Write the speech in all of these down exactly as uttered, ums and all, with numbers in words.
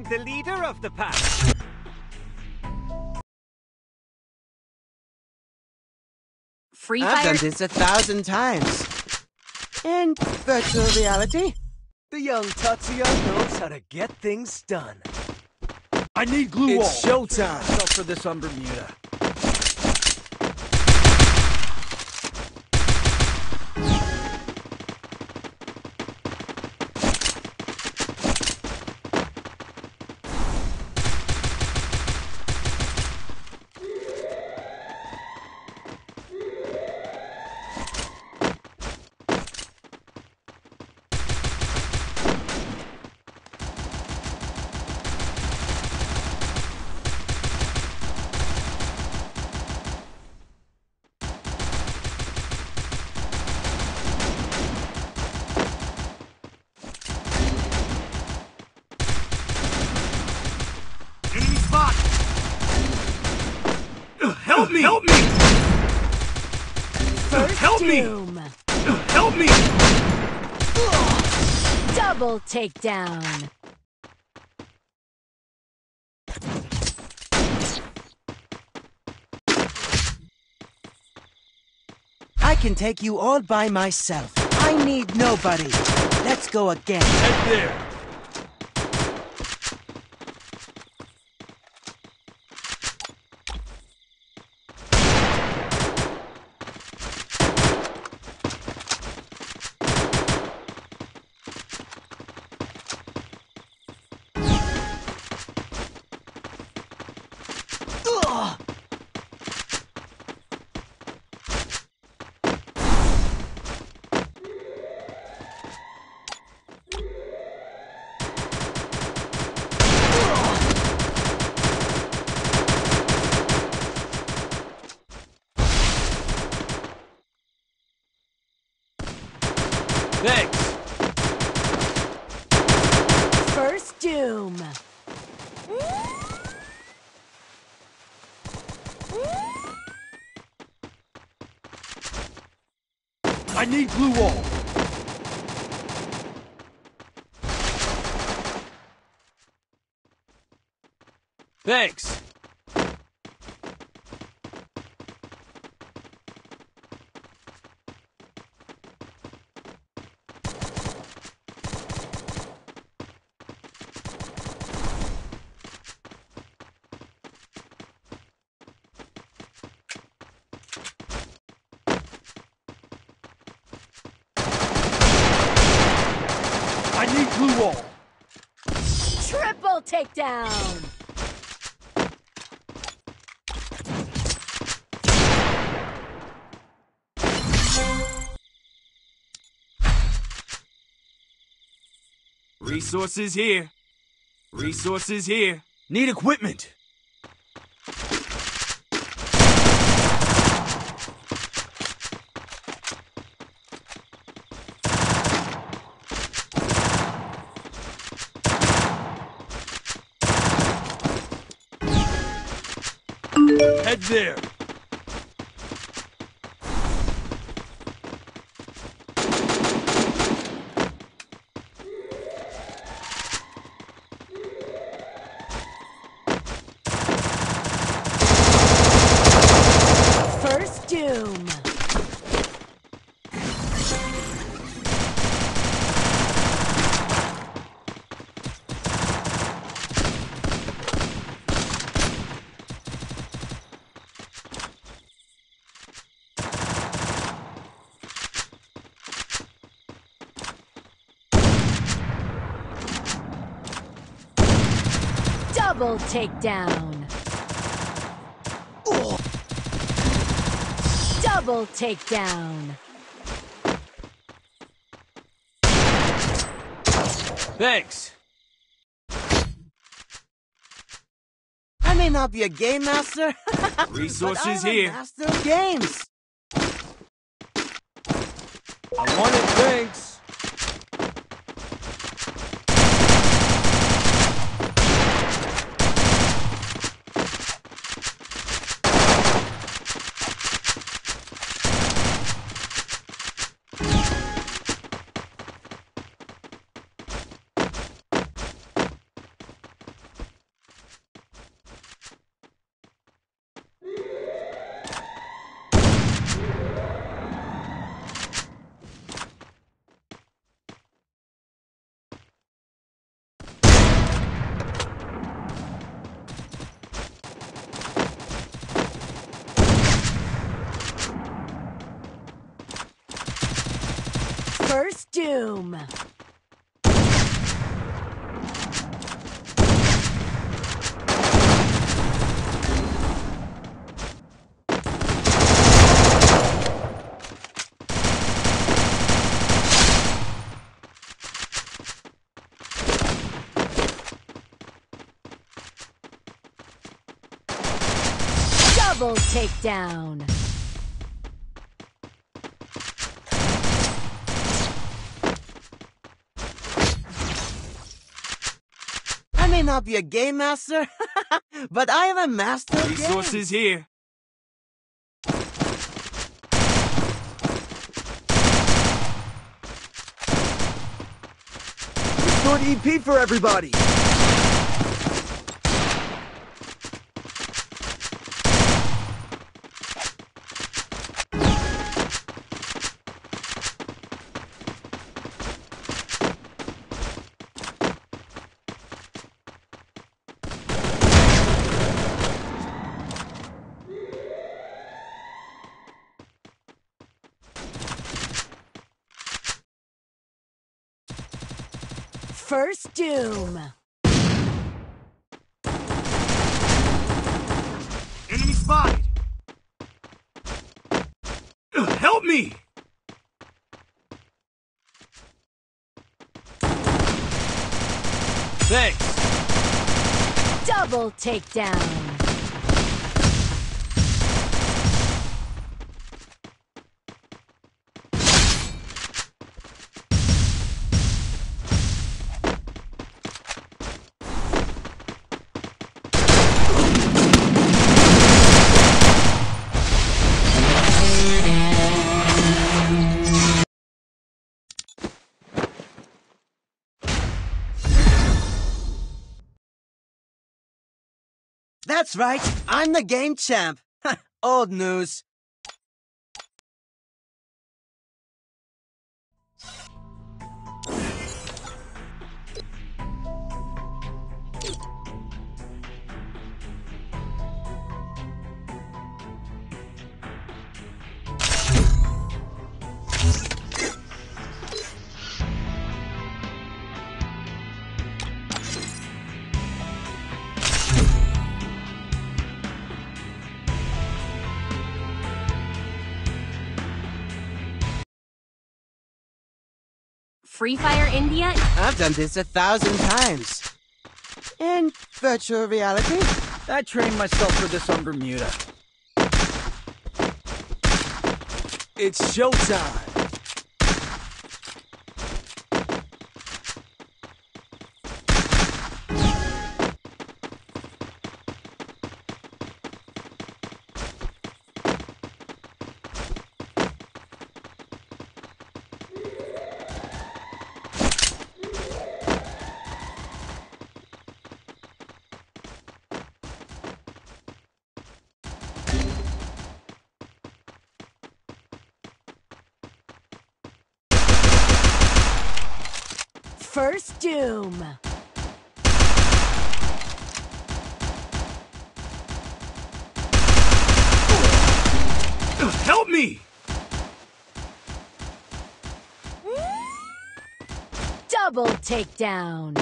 the leader of the pack. Free I've Fire. done this a thousand times. In virtual reality. The young Tatsuya knows how to get things done. I need glue wall. It's showtime. Myself for this on Bermuda. Enemy spot! Help me! Help me! First Help me! doom. Help me! Double takedown. I can take you all by myself. I need nobody. Let's go again. Head there. Thanks. First doom. I need glue wall. Thanks. I need glue wall. Triple takedown. Resources here. Resources here. Need equipment. Head there. First doom. Double takedown. Double takedown. Thanks. I may not be a game master, Resources but I'm here. a master of games. I want it, thanks. First doom. Double takedown. I may not be a game master, but I am a master of Resources games. here. Restored E P for everybody. First doom. Enemy spotted. Ugh, help me! Thanks. Double takedown. That's right, I'm the game champ. Old news. Free Fire India? I've done this a thousand times. In virtual reality. I trained myself for this on Bermuda. It's showtime. First doom. Ugh, help me! Double takedown.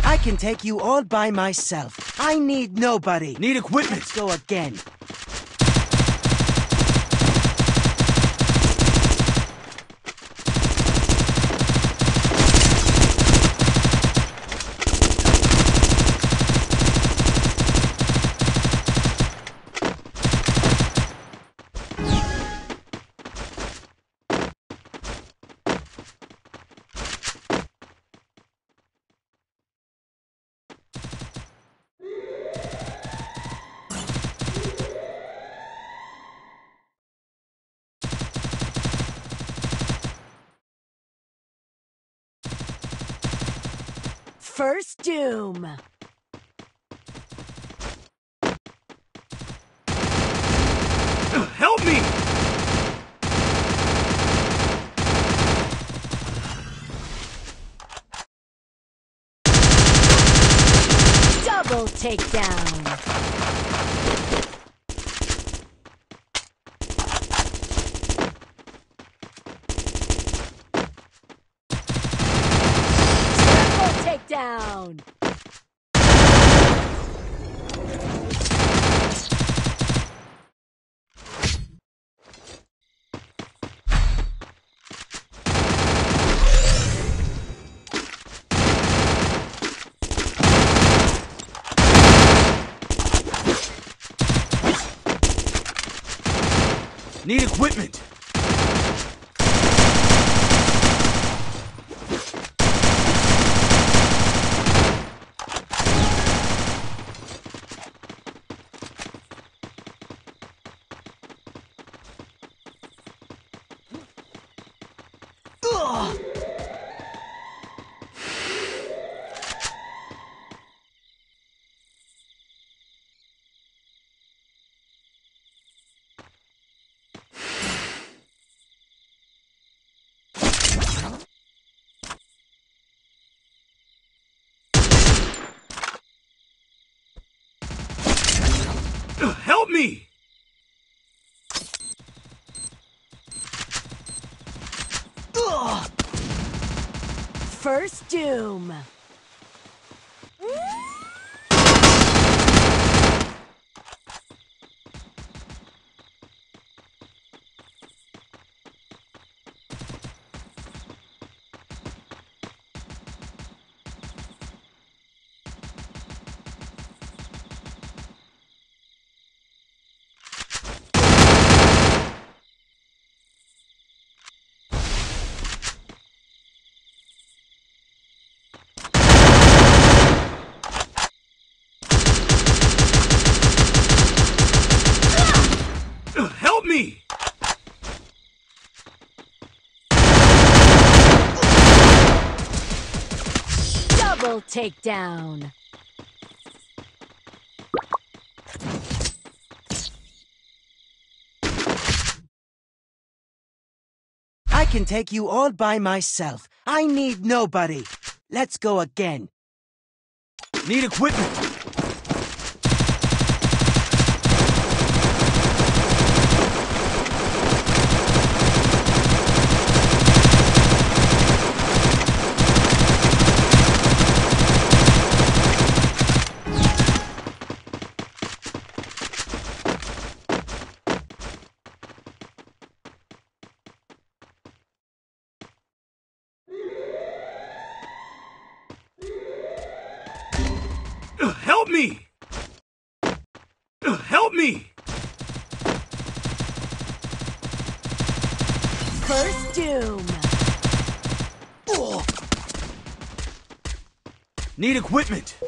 I can take you all by myself. I need nobody. Need equipment. Let's go again. First Doom. Help me! Double takedown. Down. Need equipment. Help me! Ugh. First Doom. Help me! Double takedown. I can take you all by myself. I need nobody. Let's go again. Need equipment. Help me! Help me! First Doom. Need equipment.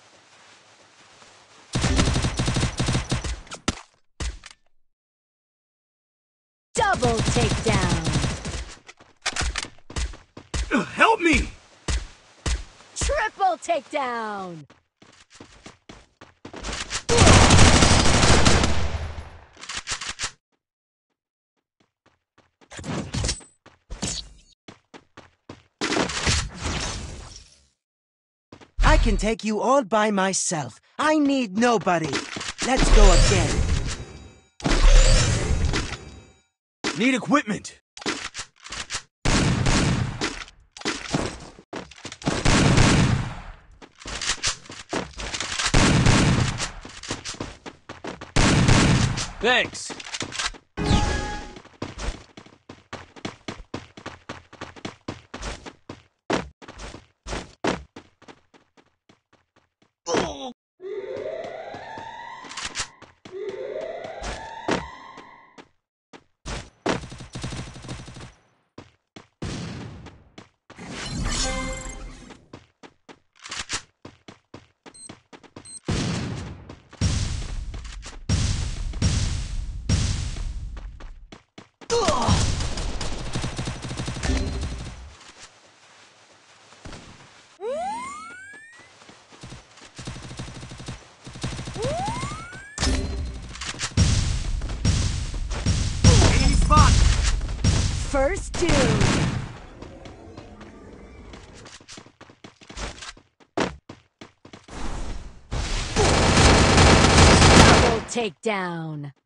Double takedown. Help me! Triple takedown. I can take you all by myself. I need nobody. Let's go again. Need equipment. Thanks. Enemy spot. First doom. Double takedown.